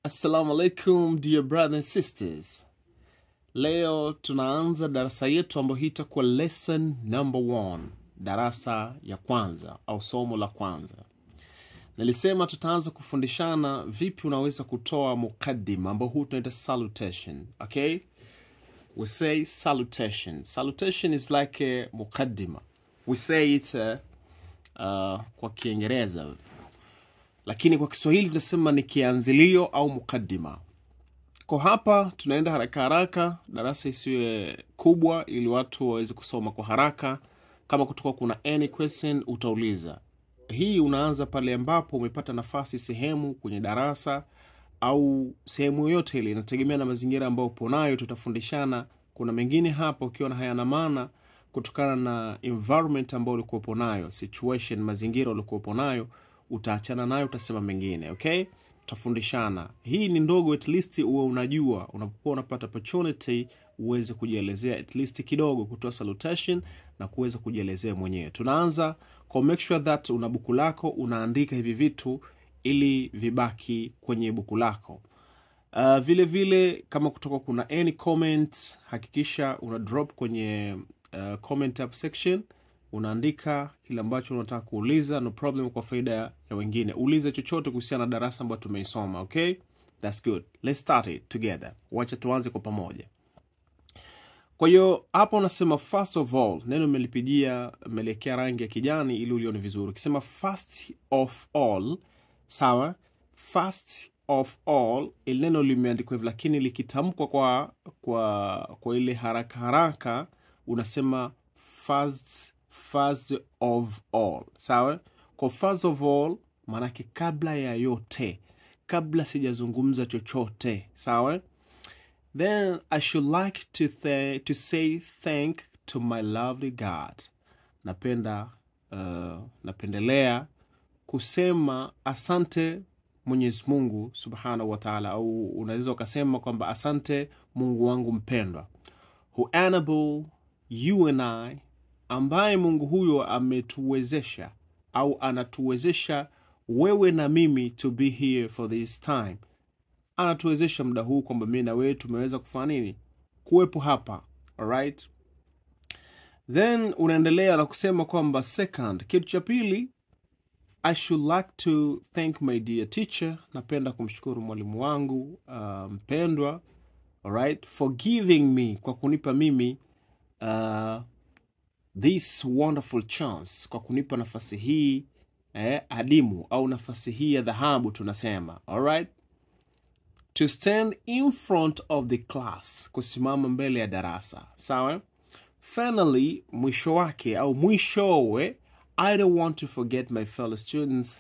Assalamu alaikum dear brothers and sisters. Leo tunaanza darasa yetu ambayo itakuwa lesson number 1, darasa ya kwanza au somo la kwanza. Nilisema tutaanza kufundishana vipi unaweza kutoa mukaddima ambao huu tunaita salutation, okay? We say salutation. Salutation is like a mukaddima. We say it kwa Kiingereza. Lakini kwa Kiswahili tunasema ni kianzilio au mukaddima. Kwa hapa tunaenda haraka haraka, darasa isiwe kubwa ili watu waweze kusoma kwa haraka. Kama kutoka kuna any question utauliza. Hii unaanza pale ambapo umepata nafasi sehemu kwenye darasa au sehemu yote ile, inategemea na mazingira ambayo upo nayo. Tutafundishana. Kuna mengine hapa ukiona hayana maana kutokana na environment ambayo ulikuwa nayo, situation, mazingira ulikuwa nayo, utaachana nayo, utasema mengine, okay? Tutafundishana. Hii ni ndogo, at least uwe unajua unapokuwa unapata opportunity uweze kujielezea at least kidogo, kutoa salutation na kuweza kujielezea mwenyewe. Tunaanza kwa make sure that una buku lako, unaandika hivi vitu ili vibaki kwenye buku lako. Vile vile kama kutoka kuna any comments, hakikisha una drop kwenye comment up section. Unaandika kile ambacho unataka kuuliza, no problem, kwa faida ya wengine. Uliza chochote kuhusiana na darasa ambalo tumeisoma, okay? That's good. Let's start it together. Wacha tuanze kwa pamoja. Kwa hiyo hapo unasema first of all, neno melekea rangi ya kijani ili ulione vizuri. Ukisema first of all, sawa? First of all, ile neno limeandikwa hivyo, lakini likitamkwa kwa ile haraka haraka unasema first of all, sawa? Kwa first of all maana yake kabla ya yote, kabla sijazungumza chochote, sawa? Then I should like to say thank to my lovely God. Napendelea kusema asante Mwenyezi Mungu Subhanahu wa Ta'ala, au unaweza ukasema kwamba asante Mungu wangu mpendwa. Who enable you and I, ambaye Mungu huyo ametuwezesha au anatuwezesha wewe na mimi to be here for this time. Anatuwezesha muda huu kwamba mimi na wewe tumeweza kufanya nini? Kuwepo hapa. Alright? Then unaendelea na kusema kwamba second, kitu cha pili, I should like to thank my dear teacher. Napenda kumshukuru mwalimu wangu mpendwa, alright, for giving me, kwa kunipa mimi this wonderful chance, kwa kunipa nafasi hii adimu au nafasi hii ya dhahabu tunasema, alright? To stand in front of the class, kusimama mbele ya darasa, sawa? Finally, mwisho wake au mwishowe, I don't want to forget my fellow students.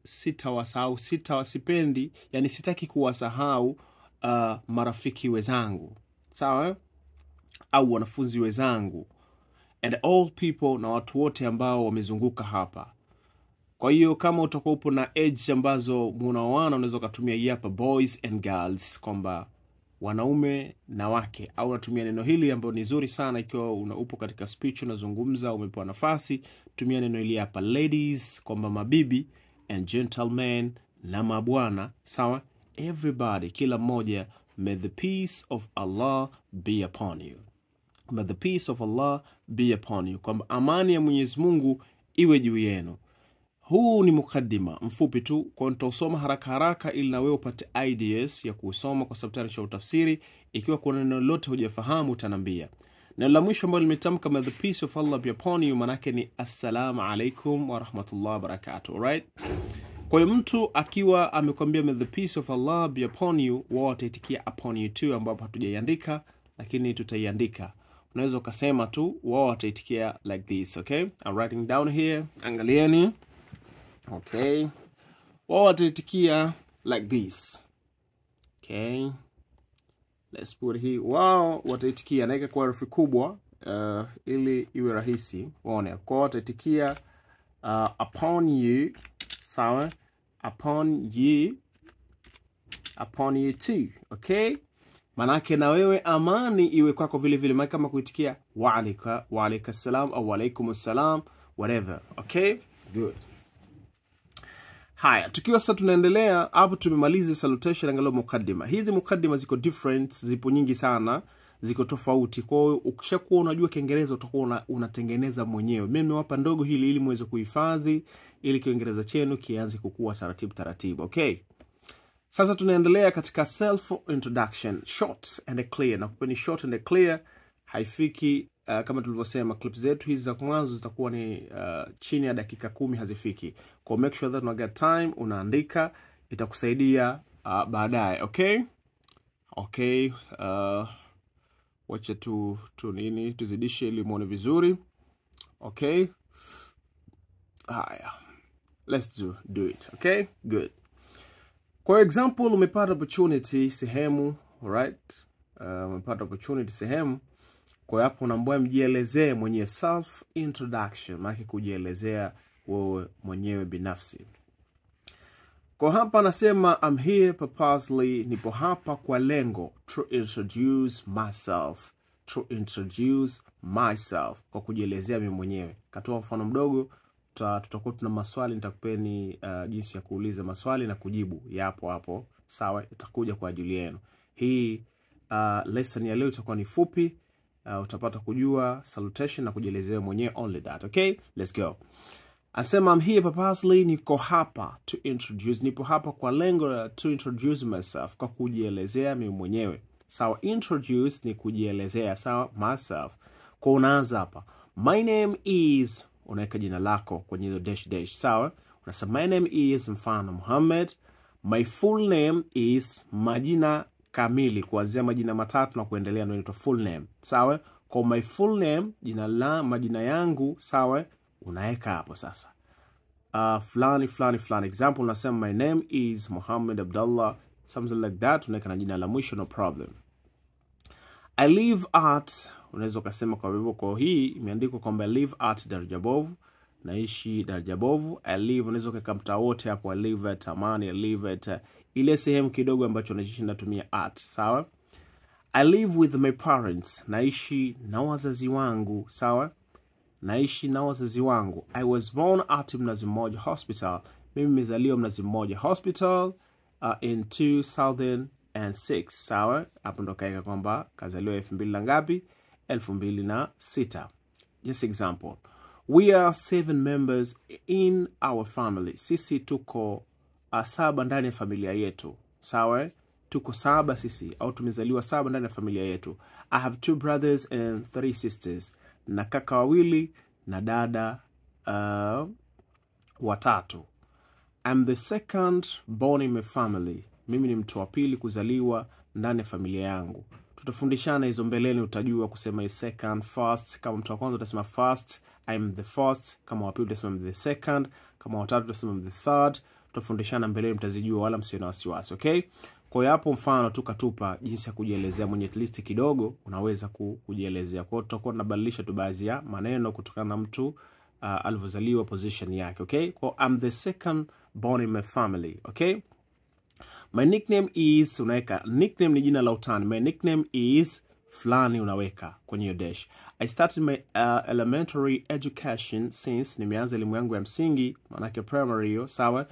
Sipendi, yani sitaki kuwasahau marafiki wenzangu, sawa? Au wanafunzi wenzangu, and all people, na watu wote ambao wamezunguka hapa. Kwa hiyo kama utakuwa upo na age ambazo munaoana, unaweza kutumia hapa boys and girls, kwamba wanaume na wake, au unatumia neno hili ambalo ni nzuri sana ikiwa upo katika speech unazungumza, umepewa nafasi, tumia neno hili hapa ladies, kwamba mabibi, and gentlemen, na mabwana, sawa? Everybody, kila mmoja, may the peace of Allah be upon you. May the peace of Allah be upon you, kwamba amani ya Mwenyezi Mungu iwe juu yenu. Huu ni mukaddima mfupi tu, kwa nitasoma haraka haraka ili na wewe upate ideas ya kusoma, kwa sababu tayari utafsiri. Ikiwa kuna neno lolote hujafahamu utaniambia. Neno la mwisho ambalo limetamka may the peace of Allah be upon you, maana yake ni assalamu alaikum wa rahmatullahi wa barakatuh, alright? Kwa hiyo mtu akiwa amekwambia may the peace of Allah be upon you, wao wataitikia upon you too, ambapo hatujaiandika lakini tutaiandika. Unaweza ukasema tu, wao wataitikia like this, okay? I'm writing down here. Angalieni. Okay. Wao wataitikia like this. Okay. Let's put here. Wao wataitikia, naika kwa herufi kubwa ili iwe rahisi. Waone. Kwa wataitikia upon you, sawa? Upon you too. Okay? Manake na wewe amani iwe kwako vile vile, maana kama kuitikia wa alayka salam au wa alaykum salam, whatever. Okay? Good. Haya, tukiwa sasa tunaendelea hapo, tumemaliza salutation, angalau mukaddima. Hizi mukaddima ziko different, zipo nyingi sana, ziko tofauti. Kwa hiyo ukishakuwa unajua Kiingereza utakuwa unatengeneza mwenyewe. Mimi nimewapa ndogo hili ili muweze kuhifadhi, ili Kiingereza chenu kianze kukua taratibu taratibu. Okay? Sasa tunaendelea katika self introduction, short and clear. Na kupeni short and clear haifiki kama tulivyosema, clips zetu hizi za mwanzo zitakuwa ni chini ya dakika 10 hazifiki. Kwa make sure that una get time, unaandika, itakusaidia baadaye. Okay? Okay, wacha tuzidishe ili muone vizuri. Okay? Haya. Let's do it. Okay? Good. For example, umepata opportunity sehemu, right? Umepata opportunity sehemu. Kwa hapo unaambiwa mjielezee mwenyewe, self introduction, maana kujielezea wewe mwenyewe binafsi. Kwa hapa nasema I'm here purposely, nipo hapa kwa lengo, to introduce myself. To introduce myself, kwa kujielezea mimi mwenyewe. Katoa mfano mdogo, tutakuwa tuna maswali, nitakupeni jinsi ya kuuliza maswali na kujibu yapo hapo. Sawa, itakuja kwa ajili yenu. Hii lesson ya leo itakuwa ni fupi. Utapata kujua salutation na kujielezea mwenyewe, only that. Okay, let's go. Asema I'm here purposely, niko hapa to introduce, nipo hapa kwa lengo to introduce myself, kwa kujielezea mimi mwenyewe. Sawa, introduce ni kujielezea, sawa, myself. Kwa unaanza hapa, my name is, unaweka jina lako kwenye hiyo dash, sawa. Unasema my name is, mfano Muhammad. My full name is, majina kamili, kuanzia majina matatu na kuendelea ndio inaitwa full name. Sawa? Kwa my full name, majina yangu, sawa, unaweka hapo sasa. Fulani. Example, unasema my name is Muhammad Abdullah, something like that, unaweka na jina la mwisho, no problem. I live at, unaweza kusema kwa hivyo, kwa hii imeandikwa kwamba I live at Darajabovu, naishi Darajabovu. I live, unaweza kuweka mtaa wote hapo, I live at Amani, I live at ile sehemu kidogo ambacho unaishi natumia at, sawa. I live with my parents, naishi na wazazi wangu, sawa. Naishi na wazazi wangu. I was born at Mnazi Mmoja Hospital, mimi nimezaliwa Mnazi Mmoja Hospital in 2006, sawa. Hapo ndo kaeka kwamba kazaliwa 2000 na ngapi? 2006. Just example, we are 7 members in our family, sisi tuko 7 ndani ya familia yetu, sawa. Tuko 7 sisi, au tumezaliwa 7 ndani ya familia yetu. I have 2 brothers and 3 sisters, na kaka 2 na dada 3. I'm the second born in my family, mimi ni mtu wa pili kuzaliwa ndani ya familia yangu. Tutafundishana hizo mbeleni, utajua kusema second, first. Kama mtu wa kwanza utasema first, I'm the first. Kama wa pili utasema the second. Kama wa tatu utasema the third. Tutafundishana mbeleni, mtazijua, wala msio na wasiwasi. Okay? Kwa hiyo hapo mfano tukatupa jinsi ya kujielezea mwenye, at least kidogo unaweza kujielezea. Kwa hiyo tutakuwa tunabadilisha tu baadhi ya maneno kutokana na mtu alivyozaliwa, position yake. Okay? Kwa I'm the second born in my family. Okay? My nickname is, unaweka nickname ni jina la utani. My nickname is fulani, unaweka kwenye dash. I started my elementary education since, nimeanza elimu yangu ya msingi, manake primary hiyo, sawa,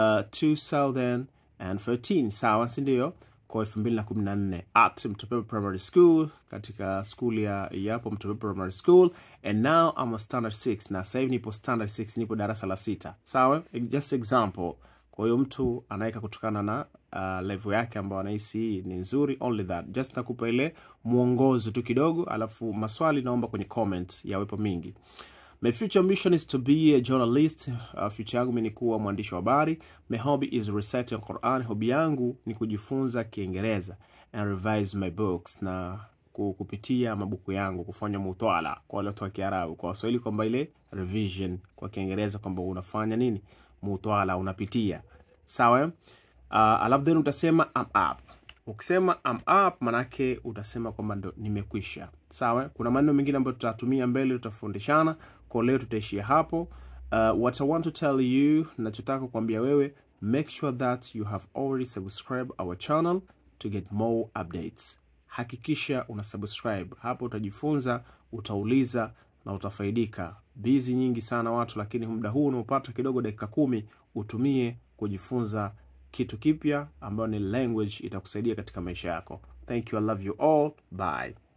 2013, sawa, si ndio? Kwa 2014 at Mtopepe Primary School, katika school ya yapo Mtopepe Primary School, and now I'm a standard 6. Na sasa hivi nipo standard 6, nipo darasa la 6, sawa. Just example. Kwa hiyo mtu anaweka kutokana na level yake ambayo anahisi ni nzuri, only that. Just nakupa ile muongozo tu kidogo, alafu maswali naomba kwenye comment yawepo mingi. My future mission is to be a journalist. Future yangu ni kuwa mwandishi wa habari. My hobby is reciting Quran. Hobby yangu ni kujifunza Kiingereza and revise my books, na kupitia mabuku yangu, kufanya mutwala kwa wale watu wa Kiarabu, kwa Waswahili kwamba ile revision kwa Kiingereza kwamba unafanya nini? Mutwala, unapitia. Sawa? Alafu then utasema I'm up. Ukisema I'm up, manake utasema kwamba ndo nimekwisha. Sawa? Kuna maneno mengine ambayo tutatumia mbele, tutafundishana. Kwa leo tutaishia hapo. What I want to tell you, nachotaka kuambia wewe, make sure that you have already subscribed our channel to get more updates. Hakikisha una subscribe. Hapo utajifunza, utauliza na utafaidika. Busy nyingi sana watu, lakini muda huu unaopata kidogo dakika 10 utumie kujifunza kitu kipya ambayo ni language itakusaidia katika maisha yako. Thank you, I love you all, bye.